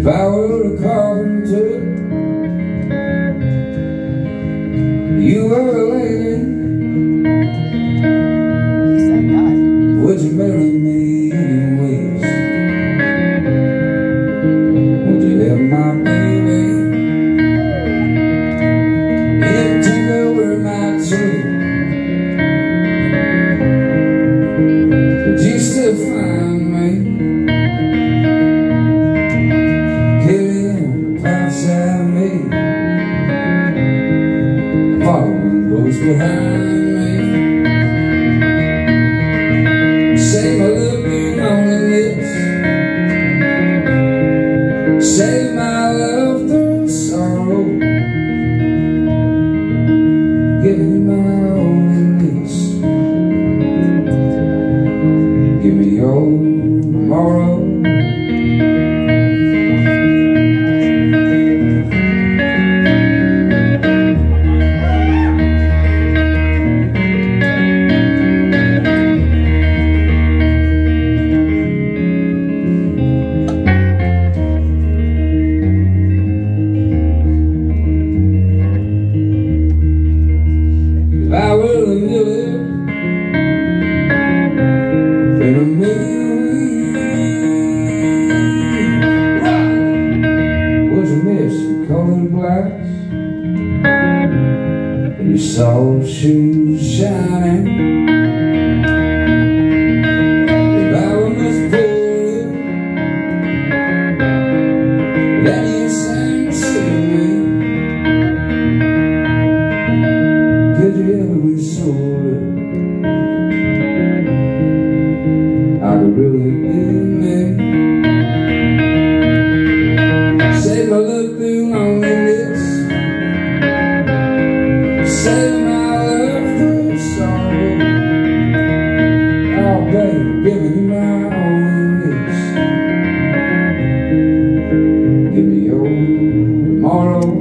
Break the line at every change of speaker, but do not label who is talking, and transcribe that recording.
If I were a carpenter, you were a lady, would you marry me anyways? Would you have my baby if Tinker were my tree? Would you still find me carrying outside me, following close behind me? Save my little loneliness, save my love through sorrow, giving you my loneliness. Give me your tomorrow. If I were a miller in a million, would you miss your colored glass and your soft shoes shining? If I were Miss Poor, then you sang to me, could you ever be sorry? I could really be me. Save my love through loneliness, save my love through sorrow. Oh baby, giving you my loneliness. Give me your tomorrow.